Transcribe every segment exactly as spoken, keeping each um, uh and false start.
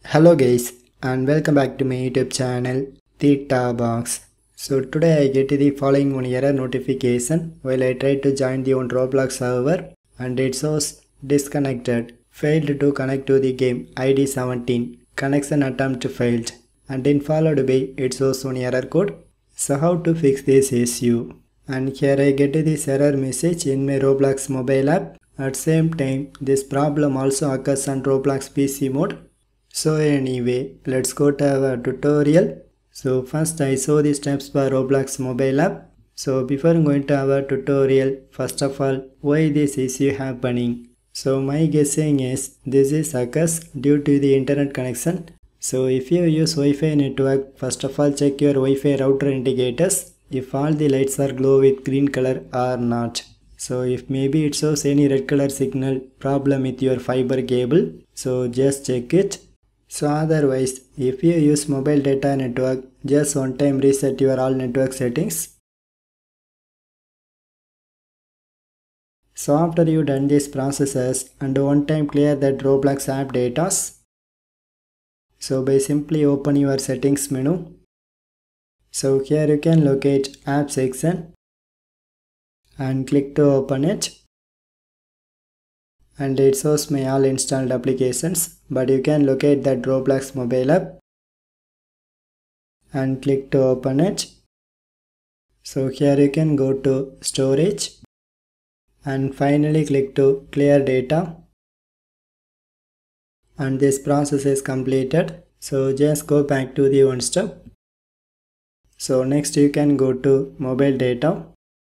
Hello guys and welcome back to my YouTube channel Theta Box. So today I get the following one error notification while I try to join the one Roblox server and it shows disconnected, failed to connect to the game I D seventeen, connection attempt failed, and then followed by it shows one error code. So how to fix this issue? And here I get this error message in my Roblox mobile app. At same time this problem also occurs on Roblox P C mode. So anyway, let's go to our tutorial. So first I show the steps for Roblox mobile app. So before going to our tutorial, first of all, why this issue happening? So my guessing is this is occurs due to the internet connection. So if you use Wi-Fi network, first of all check your Wi-Fi router indicators if all the lights are glow with green color or not. So if maybe it shows any red color signal problem with your fiber cable, so just check it. So otherwise, if you use mobile data network, just one time reset your all network settings. So after you done these processes and one time clear that Roblox app data. So by simply open your settings menu. So here you can locate app section and click to open it. And it shows my all installed applications, but you can locate that Roblox mobile app and click to open it. So here you can go to storage and finally click to clear data, and this process is completed. So just go back to the one step. So next you can go to mobile data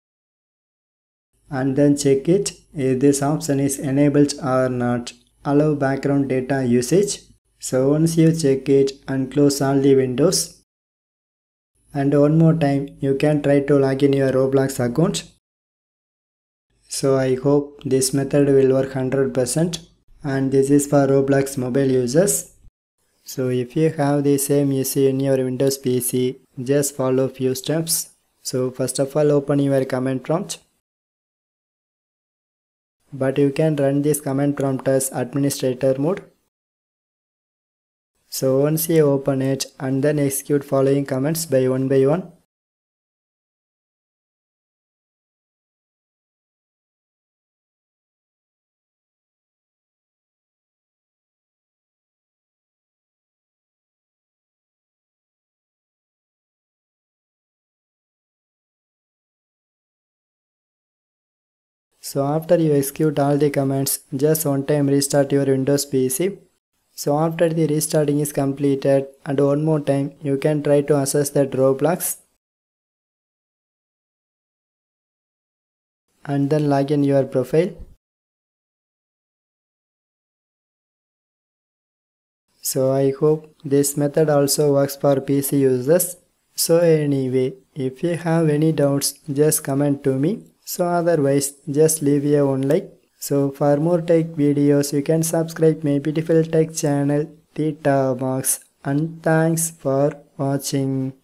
and then check it if this option is enabled or not. Allow background data usage. So once you check it and close all the windows, and one more time you can try to log in your Roblox account. So I hope this method will work one hundred percent, and this is for Roblox mobile users. So if you have the same issue in your Windows P C, just follow few steps. So first of all open your command prompt. But you can run this command prompt as administrator mode. So once you open it and then execute following commands by one by one. So after you execute all the commands, just one time restart your Windows P C. So after the restarting is completed and one more time you can try to access that Roblox and then log in your profile. So I hope this method also works for P C users. So anyway, if you have any doubts, just comment to me. So otherwise, just leave a one like. So for more tech videos, you can subscribe my beautiful tech channel Theta Box, and thanks for watching.